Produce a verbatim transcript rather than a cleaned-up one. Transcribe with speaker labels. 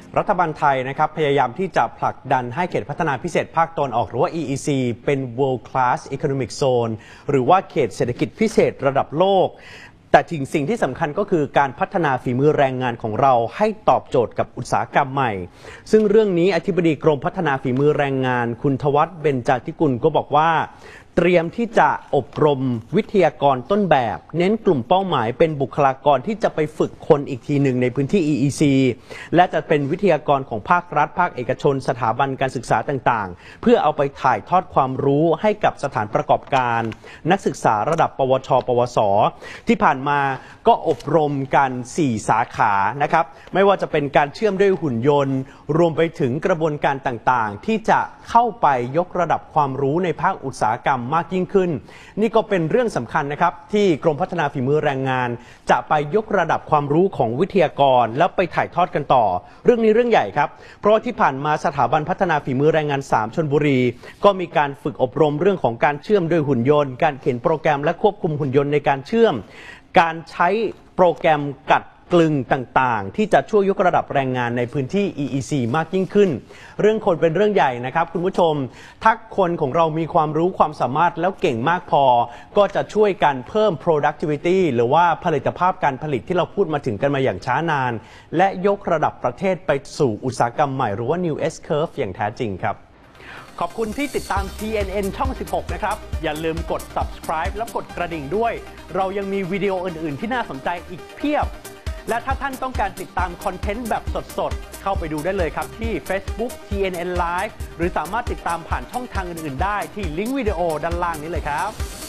Speaker 1: รัฐบาลไทยนะครับพยายามที่จะผลักดันให้เขตพัฒนาพิเศษภาคตะวันออกหรือว่า อี อี ซี เป็น World Class Economic Zone หรือว่าเขตเศรษฐกิจพิเศษระดับโลกแต่ถึงสิ่งที่สำคัญก็คือการพัฒนาฝีมือแรงงานของเราให้ตอบโจทย์กับอุตสาหกรรมใหม่ซึ่งเรื่องนี้อธิบดีกรมพัฒนาฝีมือแรงงานคุณทวัฒน์เบญจทิกุลก็บอกว่าเตรียมที่จะอบรมวิทยากรต้นแบบเน้นกลุ่มเป้าหมายเป็นบุคลากรที่จะไปฝึกคนอีกทีหนึ่งในพื้นที่ อี อี ซี และจะเป็นวิทยากรของภาครัฐภาคเอกชนสถาบันการศึกษาต่างๆเพื่อเอาไปถ่ายทอดความรู้ให้กับสถานประกอบการนักศึกษาระดับปวชปวสที่ผ่านมาก็อบรมกันสี่สาขานะครับไม่ว่าจะเป็นการเชื่อมด้วยหุ่นยนต์รวมไปถึงกระบวนการต่างๆที่จะเข้าไปยกระดับความรู้ในภาคอุตสาหกรรมมากยิ่งขึ้นนี่ก็เป็นเรื่องสำคัญนะครับที่กรมพัฒนาฝีมือแรงงานจะไปยกระดับความรู้ของวิทยากรแล้วไปถ่ายทอดกันต่อเรื่องนี้เรื่องใหญ่ครับเพราะที่ผ่านมาสถาบันพัฒนาฝีมือแรงงานสามชลบุรีก็มีการฝึกอบรมเรื่องของการเชื่อมด้วยหุ่นยนต์การเขียนโปรแกรมและควบคุมหุ่นยนต์ในการเชื่อมการใช้โปรแกรมกัดกลึงต่างๆที่จะช่วยยกระดับแรงงานในพื้นที่ อี อี ซี มากยิ่งขึ้นเรื่องคนเป็นเรื่องใหญ่นะครับคุณผู้ชมถ้าคนของเรามีความรู้ความสามารถแล้วเก่งมากพอก็จะช่วยกันเพิ่ม productivity หรือว่าผลิตภาพการผลิตที่เราพูดมาถึงกันมาอย่างช้านานและยกระดับประเทศไปสู่อุตสาหกรรมใหม่หรือว่า New S Curve อย่างแท้จริงครับขอบคุณที่ติดตาม ที เอ็น เอ็น ช่อง สิบหก นะครับอย่าลืมกด subscribe และกดกระดิ่งด้วยเรายังมีวิดีโออื่นๆที่น่าสนใจอีกเพียบและถ้าท่านต้องการติดตามคอนเทนต์แบบสดๆเข้าไปดูได้เลยครับที่ Facebook ที เอ็น เอ็น Live หรือสามารถติดตามผ่านช่องทางอื่นๆได้ที่ลิงก์วิดีโอด้านล่างนี้เลยครับ